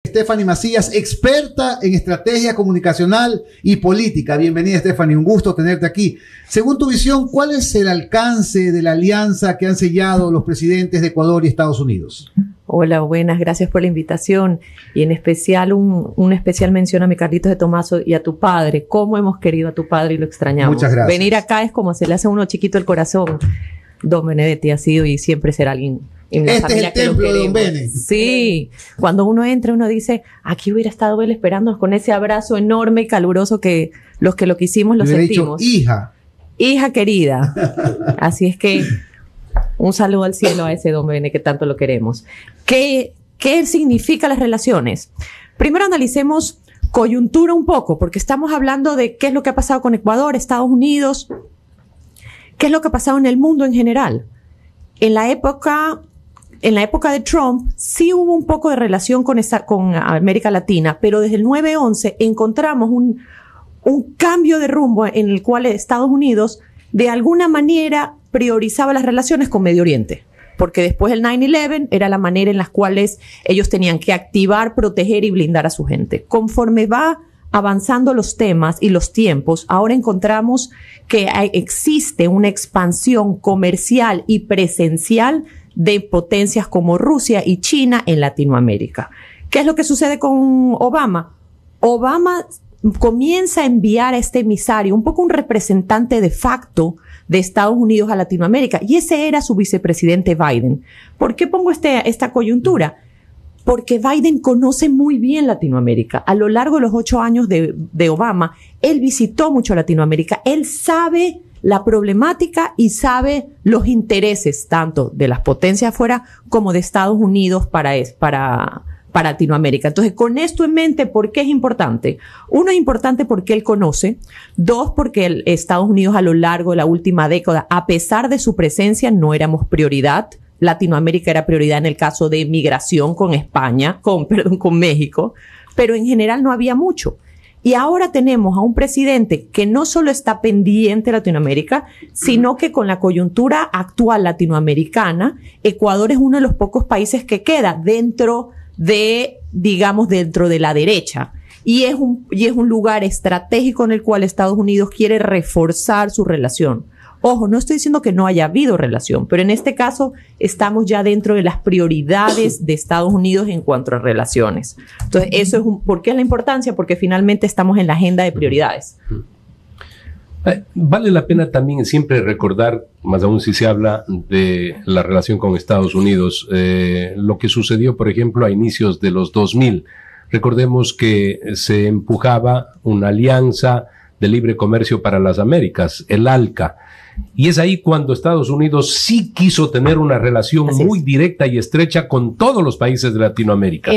Stephanie Macías, experta en estrategia comunicacional y política. Bienvenida, Stephanie, un gusto tenerte aquí. Según tu visión, ¿cuál es el alcance de la alianza que han sellado los presidentes de Ecuador y Estados Unidos? Hola, buenas, gracias por la invitación y en especial una especial mención a mi Carlitos de Tomaso y a tu padre. ¿Cómo hemos querido a tu padre y lo extrañamos? Muchas gracias. Venir acá es como se le hace a uno chiquito el corazón. Don Benedetti ha sido y siempre será alguien. Este es el templo de Don Bene. Sí, cuando uno entra uno dice, aquí hubiera estado él esperándonos con ese abrazo enorme y caluroso que los que lo quisimos lo sentimos. Dicho, hija querida. Así es que un saludo al cielo a ese Don Bene que tanto lo queremos. ¿Qué significan las relaciones? Primero analicemos coyuntura un poco, porque estamos hablando de qué es lo que ha pasado con Ecuador, Estados Unidos, qué es lo que ha pasado en el mundo en general. En la época de Trump sí hubo un poco de relación con América Latina, pero desde el 9/11 encontramos un cambio de rumbo en el cual Estados Unidos de alguna manera priorizaba las relaciones con Medio Oriente, porque después del 9/11 era la manera en la cual ellos tenían que activar, proteger y blindar a su gente. Conforme va avanzando los temas y los tiempos, ahora encontramos que existe una expansión comercial y presencial de potencias como Rusia y China en Latinoamérica. ¿Qué es lo que sucede con Obama? Obama comienza a enviar a este emisario, un poco un representante de facto de Estados Unidos a Latinoamérica, y ese era su vicepresidente Biden. ¿Por qué pongo esta coyuntura? Porque Biden conoce muy bien Latinoamérica. A lo largo de los 8 años de Obama, él visitó mucho Latinoamérica. Él sabe la problemática y sabe los intereses tanto de las potencias afuera como de Estados Unidos para Latinoamérica. Entonces, con esto en mente, ¿por qué es importante? Uno, es importante porque él conoce. Dos, porque Estados Unidos a lo largo de la última década, a pesar de su presencia, no éramos prioridad. Latinoamérica era prioridad en el caso de migración con con México, pero en general no había mucho. Y ahora tenemos a un presidente que no solo está pendiente de Latinoamérica, sino que con la coyuntura actual latinoamericana, Ecuador es uno de los pocos países que queda dentro de la derecha. Y es un lugar estratégico en el cual Estados Unidos quiere reforzar su relación. Ojo, no estoy diciendo que no haya habido relación, pero en este caso estamos ya dentro de las prioridades de Estados Unidos en cuanto a relaciones. Entonces, eso es ¿por qué es la importancia? Porque finalmente estamos en la agenda de prioridades. Vale la pena también siempre recordar, más aún si se habla de la relación con Estados Unidos, lo que sucedió, por ejemplo, a inicios de los 2000. Recordemos que se empujaba una alianza de libre comercio para las Américas, el ALCA. Y es ahí cuando Estados Unidos sí quiso tener una relación muy directa y estrecha con todos los países de Latinoamérica.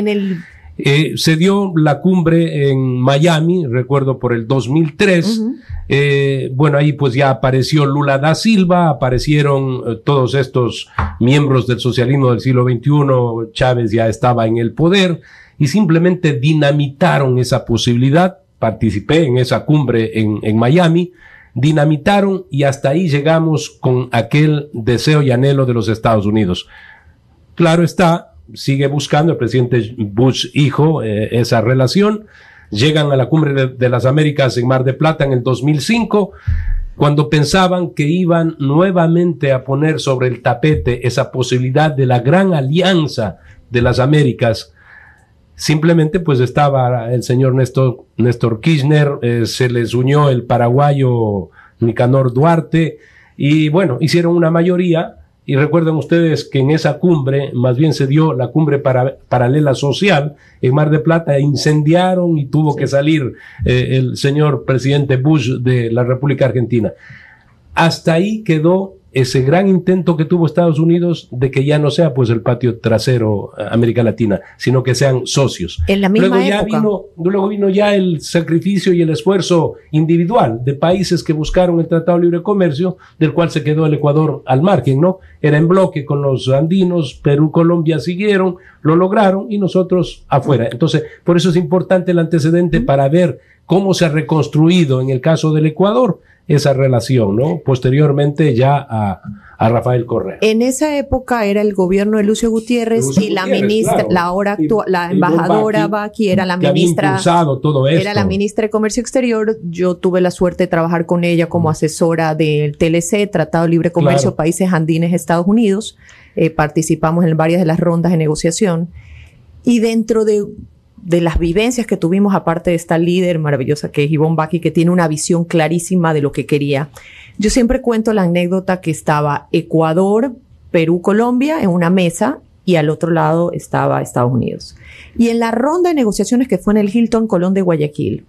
Se dio la cumbre en Miami, recuerdo por el 2003. Bueno, ahí pues ya apareció Lula da Silva, aparecieron todos estos miembros del socialismo del siglo XXI, Chávez ya estaba en el poder y simplemente dinamitaron esa posibilidad. Participé en esa cumbre en Miami, dinamitaron y hasta ahí llegamos con aquel deseo y anhelo de los Estados Unidos. Claro está, sigue buscando el presidente Bush hijo esa relación. Llegan a la cumbre de las Américas en Mar del Plata en el 2005, cuando pensaban que iban nuevamente a poner sobre el tapete esa posibilidad de la gran alianza de las Américas. Simplemente pues estaba el señor Néstor Kirchner, se les unió el paraguayo Nicanor Duarte y bueno, hicieron una mayoría. Y recuerden ustedes que en esa cumbre, más bien se dio la cumbre paralela social en Mar del Plata, incendiaron y tuvo que salir el señor presidente Bush de la República Argentina. Hasta ahí quedó ese gran intento que tuvo Estados Unidos de que ya no sea pues el patio trasero América Latina, sino que sean socios. En la misma época. Luego vino ya el sacrificio y el esfuerzo individual de países que buscaron el Tratado de Libre Comercio, del cual se quedó el Ecuador al margen, ¿no? Era en bloque con los andinos, Perú, Colombia siguieron, lo lograron y nosotros afuera. Entonces, por eso es importante el antecedente para ver cómo se ha reconstruido en el caso del Ecuador esa relación, ¿no? Posteriormente ya a a Rafael Correa. En esa época era el gobierno de Lucio Gutiérrez y la ministra, claro, la ahora la embajadora Baki era la ministra, todo esto. Era la ministra de Comercio Exterior. Yo tuve la suerte de trabajar con ella como asesora del TLC, Tratado de Libre Comercio, claro, Países Andines, Estados Unidos. Participamos en varias de las rondas de negociación y dentro de las vivencias que tuvimos, aparte de esta líder maravillosa que es Ivonne Baki, que tiene una visión clarísima de lo que quería. Yo siempre cuento la anécdota que estaba Ecuador, Perú, Colombia en una mesa y al otro lado estaba Estados Unidos. Y en la ronda de negociaciones que fue en el Hilton Colón de Guayaquil,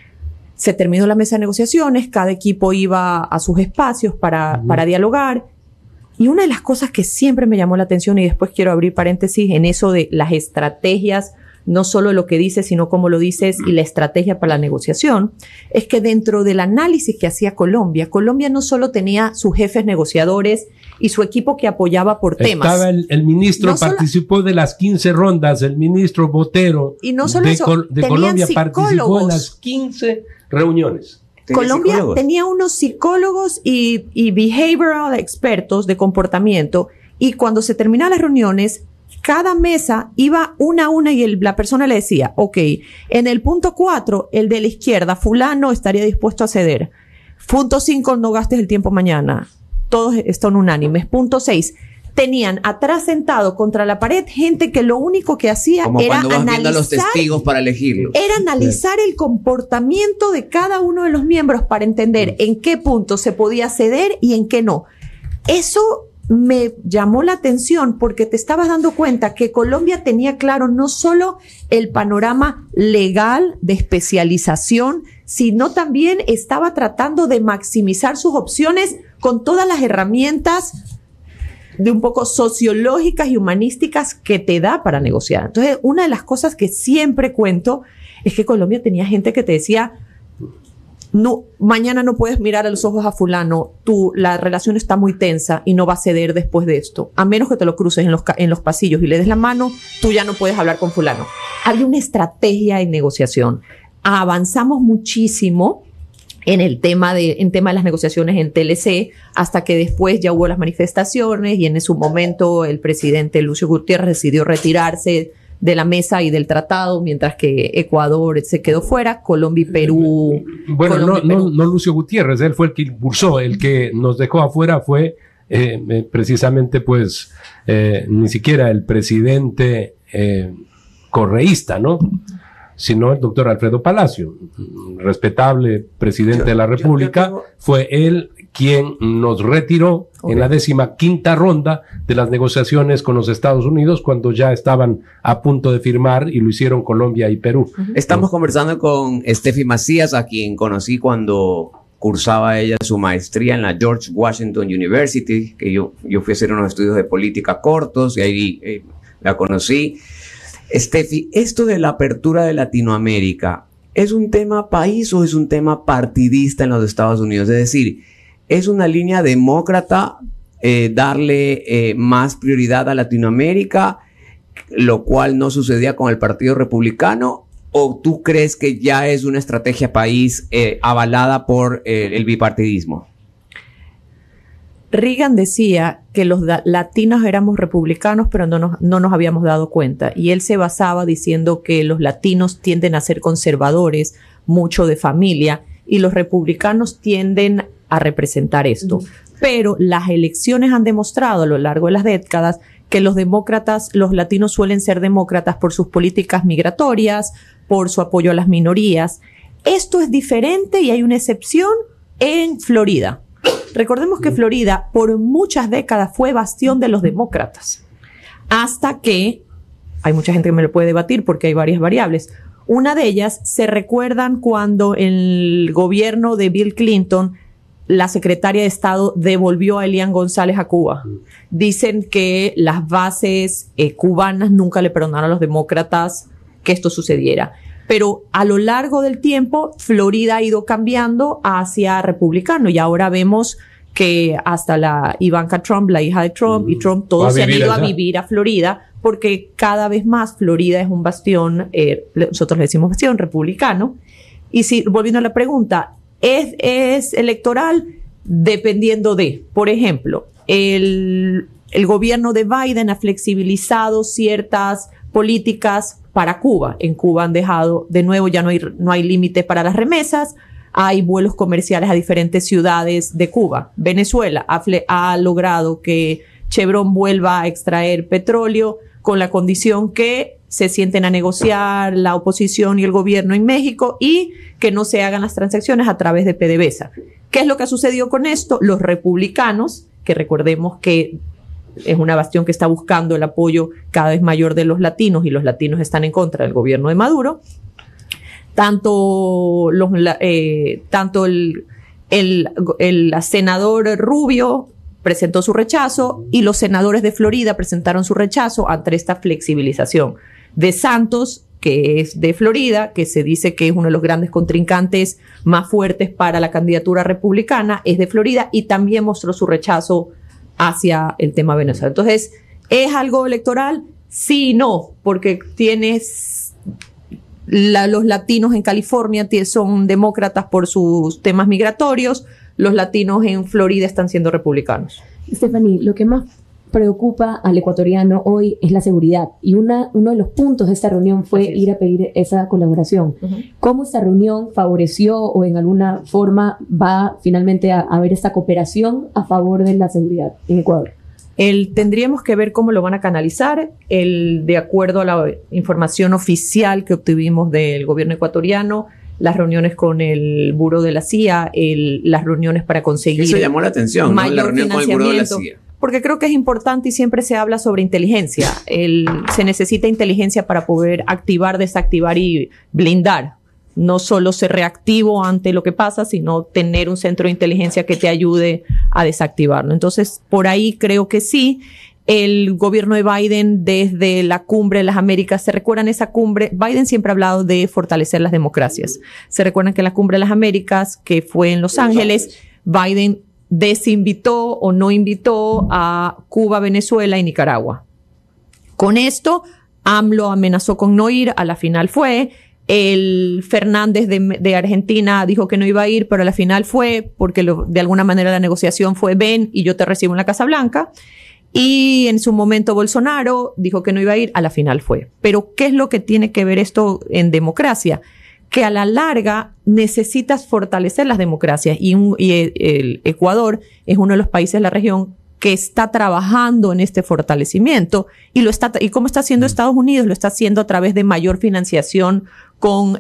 se terminó la mesa de negociaciones, cada equipo iba a sus espacios para dialogar. Y una de las cosas que siempre me llamó la atención, y después quiero abrir paréntesis en eso de las estrategias, no solo lo que dices, sino cómo lo dices y la estrategia para la negociación, es que dentro del análisis que hacía Colombia no solo tenía sus jefes negociadores y su equipo que apoyaba por temas. Estaba el ministro, no participó de las 15 rondas, el ministro Botero y no solo de Colombia participó en las 15 reuniones. Colombia tenía unos psicólogos y behavioral expertos de comportamiento, y cuando se terminaban las reuniones, cada mesa iba una a una y la persona le decía, ok, en el punto 4, el de la izquierda, fulano estaría dispuesto a ceder. Punto 5, no gastes el tiempo mañana. Todos están unánimes. Punto 6, tenían atrás sentado contra la pared gente que lo único que hacía como era cuando vas viendo a los testigos para elegirlos. Era analizar el comportamiento de cada uno de los miembros para entender en qué punto se podía ceder y en qué no. Eso me llamó la atención porque te estabas dando cuenta que Colombia tenía claro no solo el panorama legal de especialización, sino también estaba tratando de maximizar sus opciones con todas las herramientas de un poco sociológicas y humanísticas que te da para negociar. Entonces, una de las cosas que siempre cuento es que Colombia tenía gente que te decía, no, mañana no puedes mirar a los ojos a fulano, la relación está muy tensa y no va a ceder después de esto. A menos que te lo cruces en los pasillos y le des la mano, tú ya no puedes hablar con fulano. Había una estrategia de negociación. Avanzamos muchísimo en tema de las negociaciones en TLC, hasta que después ya hubo las manifestaciones y en su momento el presidente Lucio Gutiérrez decidió retirarse de la mesa y del tratado, mientras que Ecuador se quedó fuera, Colombia y Perú. Bueno, no Lucio Gutiérrez, él fue el que impulsó, el que nos dejó afuera fue precisamente pues ni siquiera el presidente correísta, ¿no? Sino el doctor Alfredo Palacio, respetable presidente de la República, fue él quien nos retiró en la 15ª ronda de las negociaciones con los Estados Unidos, cuando ya estaban a punto de firmar, y lo hicieron Colombia y Perú. Estamos conversando con Steffi Macías, a quien conocí cuando cursaba ella su maestría en la George Washington University, que yo fui a hacer unos estudios de política cortos y ahí la conocí. Steffi, esto de la apertura de Latinoamérica, ¿es un tema país o es un tema partidista en los Estados Unidos? Es decir, ¿es una línea demócrata darle más prioridad a Latinoamérica, lo cual no sucedía con el Partido Republicano? ¿O tú crees que ya es una estrategia país avalada por el bipartidismo? Reagan decía que los latinos éramos republicanos, pero no nos habíamos dado cuenta. Y él se basaba diciendo que los latinos tienden a ser conservadores, mucho de familia, y los republicanos tienden a representar esto. Pero las elecciones han demostrado a lo largo de las décadas que los latinos suelen ser demócratas por sus políticas migratorias, por su apoyo a las minorías. Esto es diferente y hay una excepción en Florida. Recordemos que Florida por muchas décadas fue bastión de los demócratas, hasta que, hay mucha gente que me lo puede debatir porque hay varias variables. Una de ellas, se recuerdan cuando en el gobierno de Bill Clinton, la secretaria de Estado devolvió a Elian González a Cuba. Dicen que las bases cubanas nunca le perdonaron a los demócratas que esto sucediera. Pero a lo largo del tiempo, Florida ha ido cambiando hacia republicano y ahora vemos que hasta la Ivanka Trump, la hija de Trump, y Trump, todos se han ido a vivir a Florida porque cada vez más Florida es un bastión, nosotros le decimos bastión republicano. Y si, volviendo a la pregunta, ¿es electoral? Dependiendo de, por ejemplo, el gobierno de Biden ha flexibilizado ciertas políticas para Cuba. En Cuba han dejado, de nuevo, ya no hay límite para las remesas, hay vuelos comerciales a diferentes ciudades de Cuba. Venezuela ha logrado que Chevron vuelva a extraer petróleo con la condición que se sienten a negociar la oposición y el gobierno en México y que no se hagan las transacciones a través de PDVSA. ¿Qué es lo que ha sucedido con esto? Los republicanos, que recordemos que es una bastión que está buscando el apoyo cada vez mayor de los latinos y los latinos están en contra del gobierno de Maduro, tanto el senador Rubio presentó su rechazo y los senadores de Florida presentaron su rechazo ante esta flexibilización. De Santos, que es de Florida, que se dice que es uno de los grandes contrincantes más fuertes para la candidatura republicana, es de Florida y también mostró su rechazo hacia el tema Venezuela. Entonces, ¿es algo electoral? Sí y no, porque tienes los latinos en California son demócratas por sus temas migratorios, los latinos en Florida están siendo republicanos. Stephanie, lo que más preocupa al ecuatoriano hoy es la seguridad y uno de los puntos de esta reunión fue ir a pedir esa colaboración. ¿Cómo esta reunión favoreció o en alguna forma va finalmente a haber esta cooperación a favor de la seguridad en Ecuador? Tendríamos que ver cómo lo van a canalizar. De acuerdo a la información oficial que obtuvimos del gobierno ecuatoriano, las reuniones con el Buró de la CIA, las reuniones para conseguir... Eso llamó la atención, ¿no? La reunión con el Buró de la CIA. Porque creo que es importante y siempre se habla sobre inteligencia. Se necesita inteligencia para poder activar, desactivar y blindar. No solo ser reactivo ante lo que pasa, sino tener un centro de inteligencia que te ayude a desactivarlo. Entonces, por ahí creo que sí. El gobierno de Biden, desde la cumbre de las Américas, ¿se recuerdan esa cumbre? Biden siempre ha hablado de fortalecer las democracias. ¿Se recuerdan que la cumbre de las Américas, que fue en Los Ángeles, Biden desinvitó o no invitó a Cuba, Venezuela y Nicaragua? Con esto, AMLO amenazó con no ir, a la final fue. El Fernández de Argentina dijo que no iba a ir, pero a la final fue, porque de alguna manera la negociación fue ven y yo te recibo en la Casa Blanca. Y en su momento Bolsonaro dijo que no iba a ir, a la final fue. Pero ¿qué es lo que tiene que ver esto en democracia? Que a la larga necesitas fortalecer las democracias y el Ecuador es uno de los países de la región que está trabajando en este fortalecimiento y cómo está haciendo Estados Unidos, lo está haciendo a través de mayor financiación con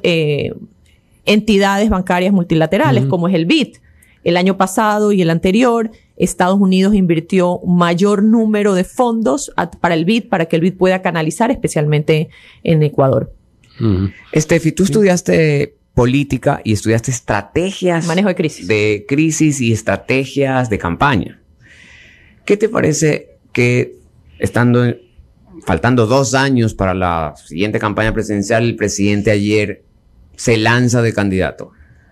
entidades bancarias multilaterales como es el BID. El año pasado y el anterior, Estados Unidos invirtió un mayor número de fondos para el BID, para que el BID pueda canalizar, especialmente en Ecuador. Steffi, tú estudiaste política y estudiaste estrategias... Manejo de crisis. De crisis y estrategias de campaña. ¿Qué te parece que, faltando 2 años para la siguiente campaña presidencial, el presidente ayer se lanza de candidato?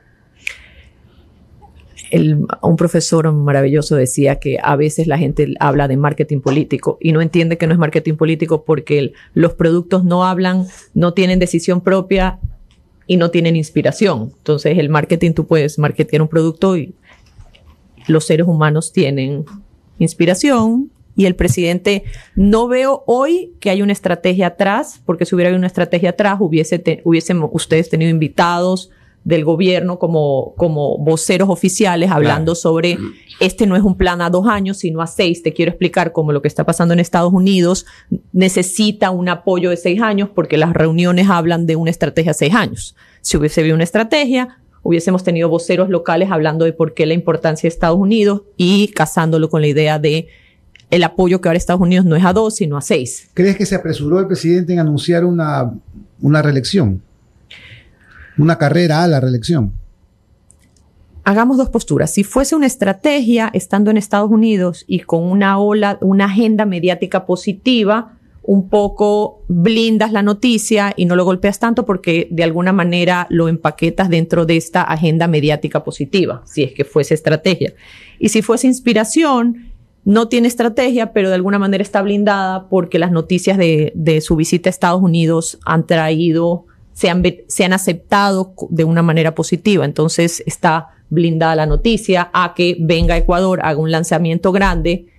Un profesor maravilloso decía que a veces la gente habla de marketing político y no entiende que no es marketing político porque los productos no hablan, no tienen decisión propia y no tienen inspiración. Entonces el marketing, tú puedes marketear un producto y los seres humanos tienen inspiración y el presidente, no veo hoy que haya una estrategia atrás, porque si hubiera habido una estrategia atrás hubiesen ustedes tenido invitados del gobierno como voceros oficiales hablando sobre este no es un plan a 2 años, sino a 6. Te quiero explicar cómo lo que está pasando en Estados Unidos necesita un apoyo de 6 años porque las reuniones hablan de una estrategia a 6 años. Si hubiese habido una estrategia, hubiésemos tenido voceros locales hablando de por qué la importancia de Estados Unidos y casándolo con la idea de el apoyo que ahora Estados Unidos no es a 2, sino a 6. ¿Crees que se apresuró el presidente en anunciar una reelección? Una carrera a la reelección. Hagamos 2 posturas. Si fuese una estrategia estando en Estados Unidos y con una agenda mediática positiva, un poco blindas la noticia y no lo golpeas tanto porque de alguna manera lo empaquetas dentro de esta agenda mediática positiva, si es que fuese estrategia. Y si fuese inspiración, no tiene estrategia, pero de alguna manera está blindada porque las noticias de su visita a Estados Unidos han traído... Se han aceptado de una manera positiva. Entonces está blindada la noticia a que venga a Ecuador, haga un lanzamiento grande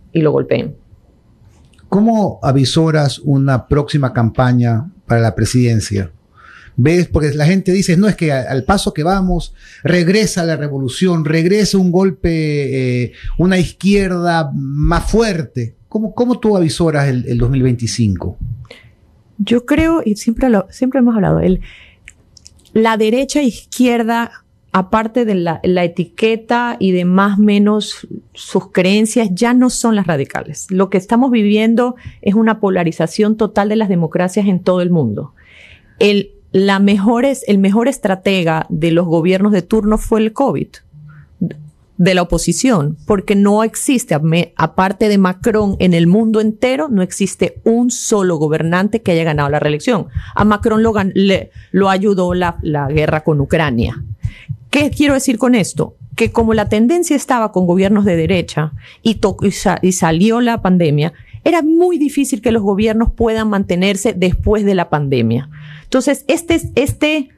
y lo golpeen. ¿Cómo avisoras una próxima campaña para la presidencia? ¿Ves? Porque la gente dice, no, es que al paso que vamos, regresa la revolución, regresa un golpe, una izquierda más fuerte. ¿Cómo tú avisoras el 2025? Yo creo, y siempre hemos hablado, la derecha e izquierda, aparte de la etiqueta y de más o menos sus creencias, ya no son las radicales. Lo que estamos viviendo es una polarización total de las democracias en todo el mundo. El mejor estratega de los gobiernos de turno fue el COVID, de la oposición, porque no existe, aparte de Macron, en el mundo entero, no existe un solo gobernante que haya ganado la reelección. A Macron lo ayudó la guerra con Ucrania. ¿Qué quiero decir con esto? Que como la tendencia estaba con gobiernos de derecha y salió la pandemia, era muy difícil que los gobiernos puedan mantenerse después de la pandemia. Entonces, este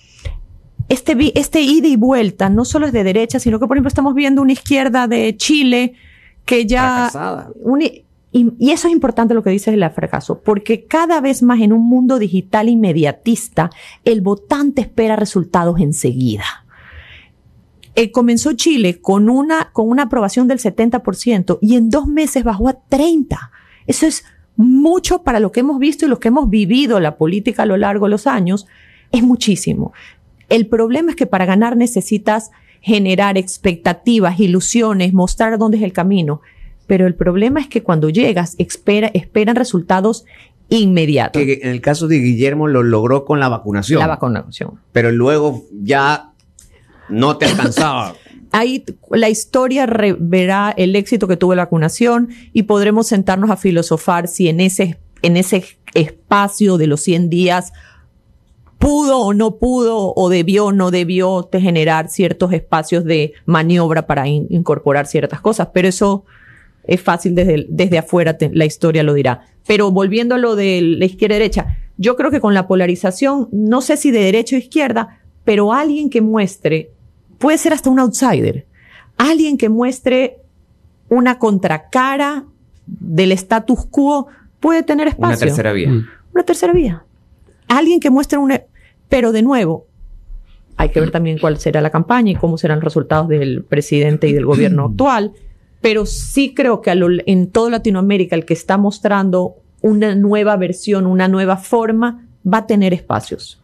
ida y vuelta no solo es de derecha, sino que, por ejemplo, estamos viendo una izquierda de Chile que ya... Y eso es importante lo que dices del fracaso, porque cada vez más en un mundo digital inmediatista, el votante espera resultados enseguida. Comenzó Chile con una aprobación del 70% y en 2 meses bajó a 30%. Eso es mucho para lo que hemos visto y lo que hemos vivido la política a lo largo de los años. Es muchísimo. El problema es que para ganar necesitas generar expectativas, ilusiones, mostrar dónde es el camino. Pero el problema es que cuando llegas, esperan resultados inmediatos. Que en el caso de Guillermo lo logró con la vacunación. La vacunación. Pero luego ya no te alcanzaba. Ahí la historia verá el éxito que tuvo la vacunación y podremos sentarnos a filosofar si en ese espacio de los 100 días pudo o no pudo, o debió o no debió generar ciertos espacios de maniobra para incorporar ciertas cosas. Pero eso es fácil desde afuera, la historia lo dirá. Pero volviendo a lo de la izquierda-derecha, yo creo que con la polarización, no sé si de derecha o izquierda, pero alguien que muestre, puede ser hasta un outsider, alguien que muestre una contracara del status quo puede tener espacio. Una tercera vía. Una tercera vía. Alguien que muestre pero de nuevo, hay que ver también cuál será la campaña y cómo serán los resultados del presidente y del gobierno actual. Pero sí creo que en toda Latinoamérica el que está mostrando una nueva versión, una nueva forma, va a tener espacios.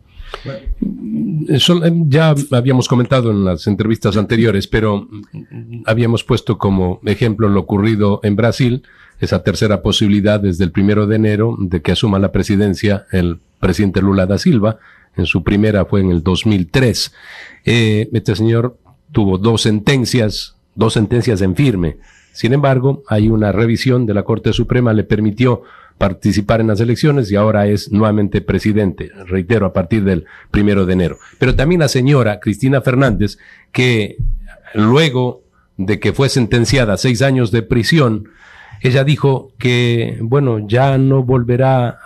Ya habíamos comentado en las entrevistas anteriores, pero habíamos puesto como ejemplo lo ocurrido en Brasil, esa tercera posibilidad desde el 1 de enero de que asuma la presidencia el presidente Lula da Silva. En su primera fue en el 2003. Este señor tuvo dos sentencias en firme. Sin embargo, hay una revisión de la Corte Suprema, le permitió participar en las elecciones y ahora es nuevamente presidente, reitero, a partir del 1 de enero. Pero también la señora Cristina Fernández, que luego de que fue sentenciada a 6 años de prisión, ella dijo que, bueno, ya no volverá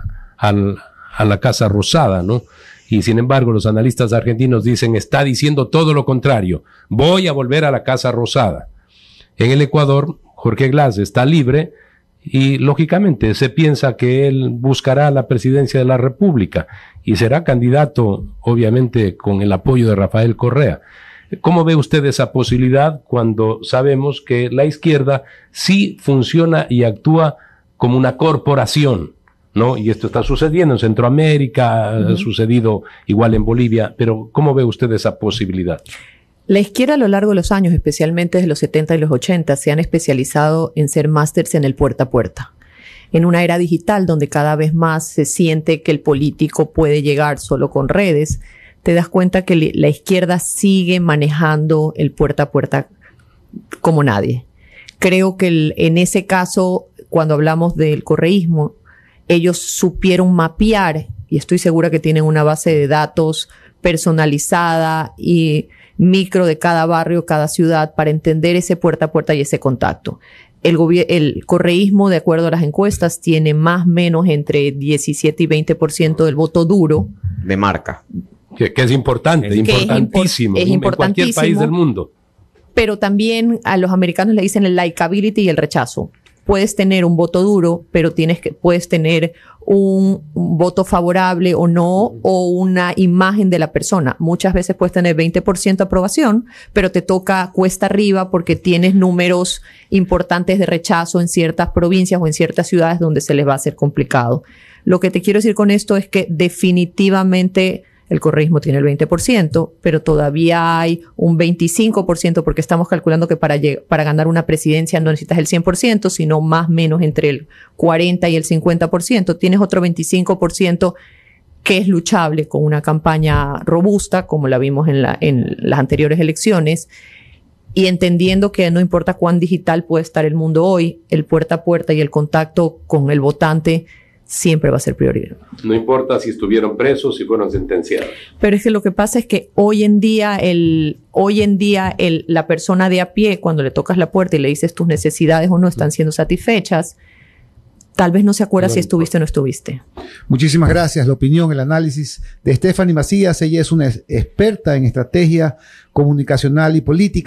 a la Casa Rosada, ¿no? Y sin embargo, los analistas argentinos dicen, está diciendo todo lo contrario, voy a volver a la Casa Rosada. En el Ecuador, Jorge Glass está libre y, lógicamente, se piensa que él buscará la presidencia de la República y será candidato, obviamente, con el apoyo de Rafael Correa. ¿Cómo ve usted esa posibilidad cuando sabemos que la izquierda sí funciona y actúa como una corporación, ¿no? Y esto está sucediendo en Centroamérica, ha sucedido igual en Bolivia, pero ¿cómo ve usted esa posibilidad? La izquierda a lo largo de los años, especialmente desde los 70 y los 80, se han especializado en ser másters en el puerta a puerta. En una era digital donde cada vez más se siente que el político puede llegar solo con redes, te das cuenta que la izquierda sigue manejando el puerta a puerta como nadie. Creo que en ese caso, cuando hablamos del correísmo, ellos supieron mapear, y estoy segura que tienen una base de datos personalizada y micro de cada barrio, cada ciudad, para entender ese puerta a puerta y ese contacto. El correísmo, de acuerdo a las encuestas, tiene más o menos entre 17 y 20% del voto duro. De marca. Que es importante, importantísimo, es en cualquier país del mundo. pero también a los americanos le dicen el likability y el rechazo. Puedes tener un voto duro, pero puedes tener un voto favorable o no, o una imagen de la persona. Muchas veces puedes tener 20% aprobación, pero te toca cuesta arriba porque tienes números importantes de rechazo en ciertas provincias o en ciertas ciudades donde se les va a hacer complicado. Lo que te quiero decir con esto es que definitivamente el correísmo tiene el 20%, pero todavía hay un 25% porque estamos calculando que para ganar una presidencia no necesitas el 100%, sino más o menos entre el 40 y el 50%. Tienes otro 25% que es luchable con una campaña robusta, como la vimos en las anteriores elecciones, y entendiendo que no importa cuán digital puede estar el mundo hoy, el puerta a puerta y el contacto con el votante siempre va a ser prioridad. No importa si estuvieron presos, si fueron sentenciados. Pero es que lo que pasa es que hoy en día la persona de a pie, cuando le tocas la puerta y le dices tus necesidades o no están siendo satisfechas, tal vez no se acuerda si estuviste o no estuviste. Muchísimas gracias. La opinión, el análisis de Stephanie Macías. Ella es una experta en estrategia comunicacional y política.